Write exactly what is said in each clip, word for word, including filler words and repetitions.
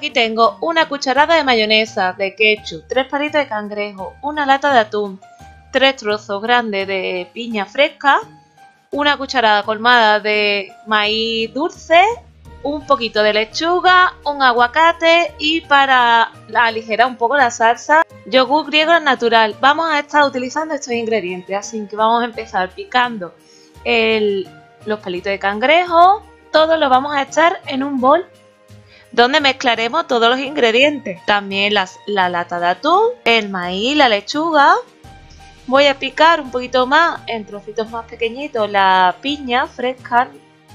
aquí tengo una cucharada de mayonesa, de ketchup, tres palitos de cangrejo, una lata de atún, tres trozos grandes de piña fresca, una cucharada colmada de maíz dulce, un poquito de lechuga, un aguacate y para aligerar un poco la salsa, yogur griego natural. Vamos a estar utilizando estos ingredientes, así que vamos a empezar picando el, los palitos de cangrejo. Todo lo vamos a echar en un bol donde mezclaremos todos los ingredientes. También las, la lata de atún, el maíz, la lechuga. Voy a picar un poquito más, en trocitos más pequeñitos, la piña fresca.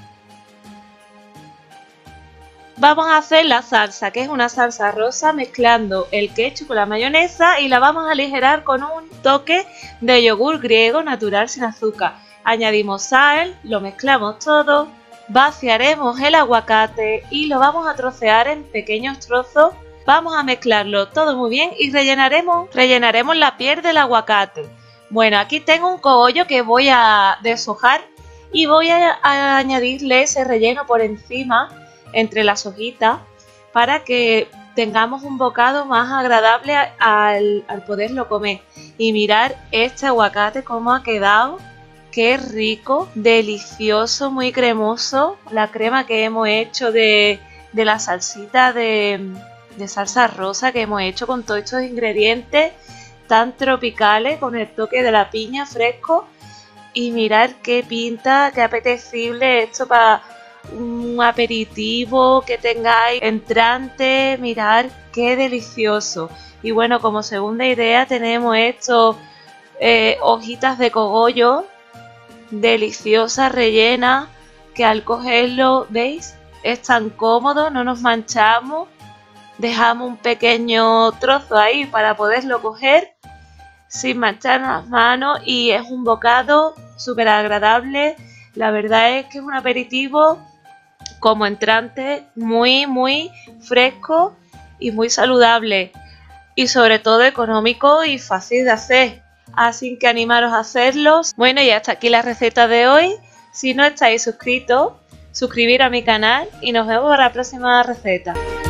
Vamos a hacer la salsa, que es una salsa rosa, mezclando el ketchup con la mayonesa y la vamos a aligerar con un toque de yogur griego natural sin azúcar. Añadimos sal, lo mezclamos todo, vaciaremos el aguacate y lo vamos a trocear en pequeños trozos. Vamos a mezclarlo todo muy bien y rellenaremos, rellenaremos la piel del aguacate. Bueno, aquí tengo un cogollo que voy a deshojar y voy a, a añadirle ese relleno por encima, entre las hojitas, para que tengamos un bocado más agradable al, al poderlo comer. Y mirar este aguacate cómo ha quedado, qué rico, delicioso, muy cremoso. La crema que hemos hecho de, de la salsita de, de salsa rosa que hemos hecho con todos estos ingredientes tan tropicales, con el toque de la piña fresco. Y mirar qué pinta, qué apetecible esto para un aperitivo que tengáis entrante. Mirar qué delicioso. Y bueno, como segunda idea tenemos estos eh, hojitas de cogollo deliciosas, rellenas, que al cogerlo, ¿veis? Es tan cómodo, no nos manchamos. Dejamos un pequeño trozo ahí para poderlo coger sin manchar las manos y es un bocado súper agradable. La verdad es que es un aperitivo como entrante muy muy fresco y muy saludable y sobre todo económico y fácil de hacer, así que animaros a hacerlos. Bueno, y hasta aquí la receta de hoy. Si no estáis suscritos, suscribir a mi canal y nos vemos para la próxima receta.